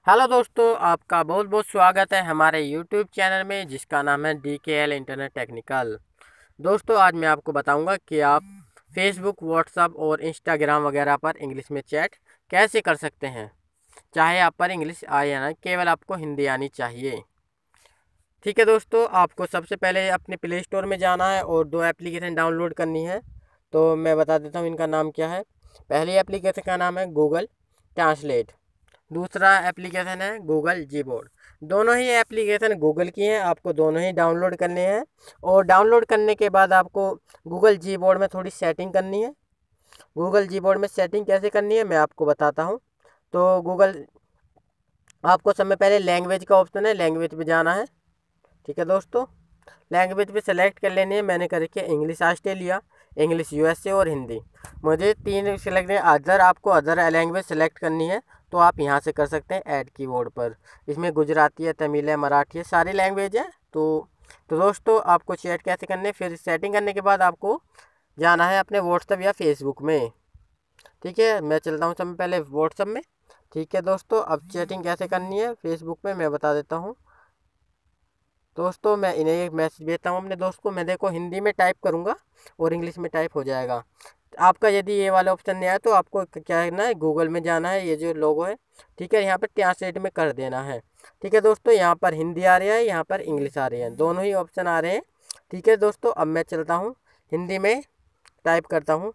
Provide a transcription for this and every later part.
Hello दोस्तों, आपका बहुत बहुत स्वागत है हमारे यूट्यूब चैनल में जिसका नाम है DKL इंटरनेट टेक्निकल। दोस्तों, आज मैं आपको बताऊंगा कि आप फेसबुक, व्हाट्सएप और इंस्टाग्राम वगैरह पर इंग्लिश में चैट कैसे कर सकते हैं। चाहे आप पर इंग्लिश आए या ना, केवल आपको हिंदी आनी चाहिए। ठीक है दोस्तों, आपको सबसे पहले अपने प्ले स्टोर में जाना है और दो एप्लीकेशन डाउनलोड करनी है। तो मैं बता देता हूँ इनका नाम क्या है। पहली एप्लीकेशन का नाम है गूगल ट्रांसलेट। दूसरा एप्लीकेशन है गूगल जीबोर्ड। दोनों ही एप्लीकेशन गूगल की हैं, आपको दोनों ही डाउनलोड करने हैं। और डाउनलोड करने के बाद आपको गूगल जीबोर्ड में थोड़ी सेटिंग करनी है। गूगल जीबोर्ड में सेटिंग कैसे करनी है मैं आपको बताता हूँ। तो गूगल आपको सबसे पहले लैंग्वेज का ऑप्शन है, लैंग्वेज पे जाना है। ठीक है दोस्तों, लैंग्वेज पे सेलेक्ट कर लेनी है। मैंने कर रखी है इंग्लिश ऑस्ट्रेलिया, इंग्लिश USA और हिंदी। मुझे तीन सेलेक्ट है। अदर आपको अदर लैंग्वेज सेलेक्ट करनी है तो आप यहाँ से कर सकते हैं ऐड कीबोर्ड पर। इसमें गुजराती है, तमिल है, मराठी है, सारी लैंग्वेज है। तो दोस्तों, आपको चैट कैसे करने, फिर सेटिंग करने के बाद आपको जाना है अपने व्हाट्सएप या फेसबुक में। ठीक है, मैं चलता हूँ सबसे पहले व्हाट्सएप में। ठीक है दोस्तों, अब चैटिंग कैसे करनी है फेसबुक में मैं बता देता हूँ। दोस्तों, मैं इन्हें एक मैसेज भेजता हूँ अपने दोस्त को। मैं देखो हिंदी में टाइप करूँगा और इंग्लिश में टाइप हो जाएगा। आपका यदि ये वाला ऑप्शन नहीं आया तो आपको क्या करना है, गूगल में जाना है, ये जो लोगो है, ठीक है, यहाँ पर ट्रांसलेट में कर देना है। ठीक है दोस्तों, यहाँ पर हिंदी आ रही है, यहाँ पर इंग्लिश आ रही है, दोनों ही ऑप्शन आ रहे हैं। ठीक है दोस्तों, अब मैं चलता हूँ हिंदी में टाइप करता हूँ।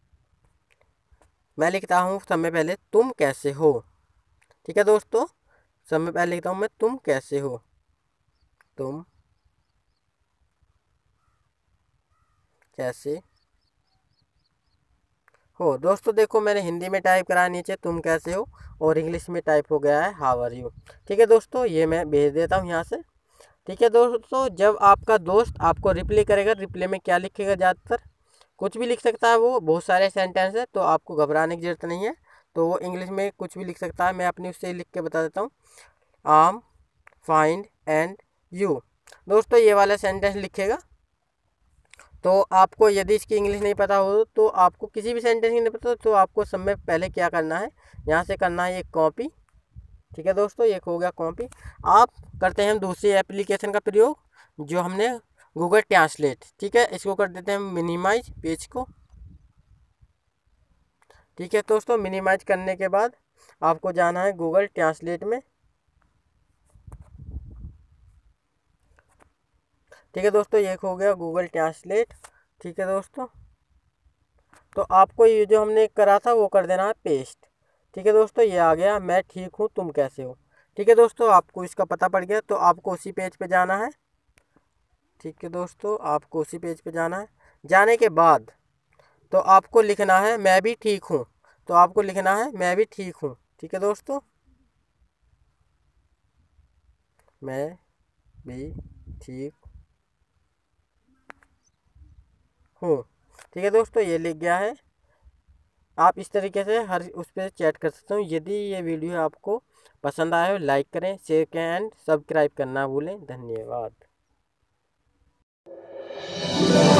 मैं लिखता हूँ समय पहले तुम कैसे हो। ठीक है दोस्तों, समय पहले लिखता हूँ मैं तुम कैसे हो। तुम कैसे हो। दोस्तों देखो, मैंने हिंदी में टाइप करा नीचे तुम कैसे हो, और इंग्लिश में टाइप हो गया है हाउ आर यू। ठीक है दोस्तों, ये मैं भेज देता हूँ यहाँ से। ठीक है दोस्तों, जब आपका दोस्त आपको रिप्लाई करेगा, रिप्लाई में क्या लिखेगा, ज़्यादातर कुछ भी लिख सकता है, वो बहुत सारे सेंटेंस है तो आपको घबराने की ज़रूरत नहीं है। तो वो इंग्लिश में कुछ भी लिख सकता है, मैं अपनी उससे लिख के बता देता हूँ। आम फाइंड एंड यू। दोस्तों, ये वाला सेंटेंस लिखेगा। तो आपको यदि इसकी इंग्लिश नहीं पता हो, तो आपको किसी भी सेंटेंस की नहीं पता तो आपको सब में पहले क्या करना है, यहाँ से करना है ये कॉपी। ठीक है दोस्तों, ये हो गया कॉपी। आप करते हैं दूसरी एप्लीकेशन का प्रयोग, जो हमने गूगल ट्रांसलेट। ठीक है, इसको कर देते हैं मिनिमाइज पेज को। ठीक है दोस्तों, मिनिमाइज करने के बाद आपको जाना है गूगल ट्रांसलेट में। ठीक है दोस्तों, ये हो गया गूगल ट्रांसलेट। ठीक है दोस्तों, तो आपको ये जो हमने करा था वो कर देना है पेस्ट। ठीक है दोस्तों, ये आ गया मैं ठीक हूँ तुम कैसे हो। ठीक है दोस्तों, आपको इसका पता पड़ गया तो आपको उसी पेज पे जाना है। ठीक है दोस्तों, आपको उसी पेज पे जाना है। जाने के बाद तो आपको लिखना है मैं भी ठीक हूँ। तो आपको लिखना है मैं भी ठीक हूँ। ठीक है दोस्तों, मैं भी ठीक हूँ। ठीक है दोस्तों, ये लिख गया है। आप इस तरीके से हर उस पर चैट कर सकते हो। यदि ये वीडियो आपको पसंद आया हो, लाइक करें, शेयर करें एंड सब्सक्राइब करना भूलें। धन्यवाद।